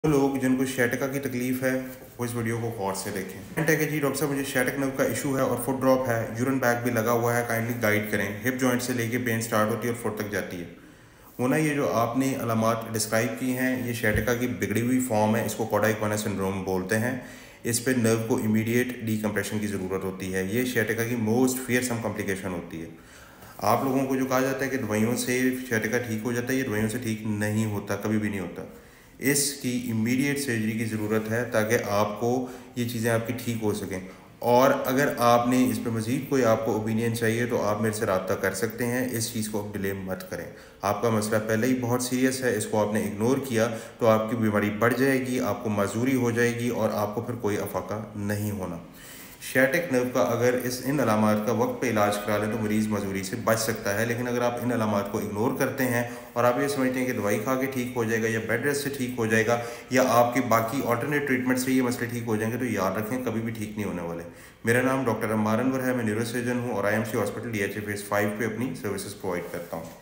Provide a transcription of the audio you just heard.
लोग जिनको शैटिका की तकलीफ है वो इस वीडियो को गौर से देखें। है कि जी डॉक्टर साहब मुझे शैटिक नर्व का इशू है और फुट ड्रॉप है, यूरिन बैग भी लगा हुआ है, काइंडली गाइड करें। हिप जॉइंट से लेके पेन स्टार्ट होती है और फुट तक जाती है। वो ना ये जो आपने अलामात डिस्क्राइब की हैं ये शैटिका की बिगड़ी हुई फॉर्म है, इसको कौडा इक्वाना सिंड्रोम बोलते हैं। इस पे नर्व को इमीडिएट डीकम्प्रेशन की ज़रूरत होती है। ये शैटिका की मोस्ट फियरसम कॉम्प्लिकेशन होती है। आप लोगों को जो कहा जाता है कि दवाइयों से शैटिका ठीक हो जाता है, ये दवाइयों से ठीक नहीं होता, कभी भी नहीं होता। इसकी इमीडिएट सर्जरी की ज़रूरत है ताकि आपको ये चीज़ें आपकी ठीक हो सकें। और अगर आपने इस पर मज़ीद कोई आपको ओपिनियन चाहिए तो आप मेरे से रब्ता कर सकते हैं। इस चीज़ को आप डिले मत करें। आपका मसला पहले ही बहुत सीरियस है, इसको आपने इग्नोर किया तो आपकी बीमारी बढ़ जाएगी, आपको माजूरी हो जाएगी और आपको फिर कोई अफाका नहीं होना। शैटिक नर्व का अगर इन अलामात का वक्त पे इलाज करा लें तो मरीज़ मजबूरी से बच सकता है। लेकिन अगर आप इन अलामात को इग्नोर करते हैं और आप ये समझते हैं कि दवाई खा के ठीक हो जाएगा या बेड रेस्ट से ठीक हो जाएगा या आपके बाकी ऑल्टरनेट ट्रीटमेंट से ये मसले ठीक हो जाएंगे, तो याद रखें कभी भी ठीक नहीं होने वाले। मेरा नाम डॉक्टर अम्मार अनवर है, मैं न्यूरोसर्जन हूँ और IMC हॉस्पिटल DHA फेज़ 5 पे अपनी सर्विसेज प्रोवाइड करता हूँ।